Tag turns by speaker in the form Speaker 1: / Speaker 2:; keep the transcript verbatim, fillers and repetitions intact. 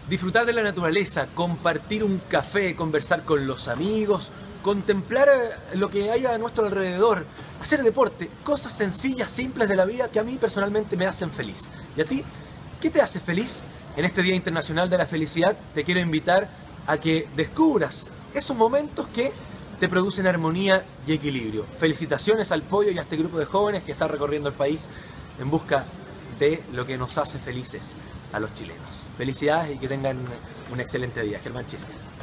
Speaker 1: Disfrutar de la naturaleza, compartir un café, conversar con los amigos, contemplar eh, lo que hay a nuestro alrededor, hacer deporte, cosas sencillas, simples de la vida que a mí personalmente me hacen feliz. ¿Y a ti? ¿Qué te hace feliz? En este Día Internacional de la Felicidad te quiero invitar a que descubras esos momentos que te producen armonía y equilibrio. Felicitaciones al Pollo y a este grupo de jóvenes que está recorriendo el país en busca de lo que nos hace felices a los chilenos. Felicidades y que tengan un excelente día. Germán Chisque.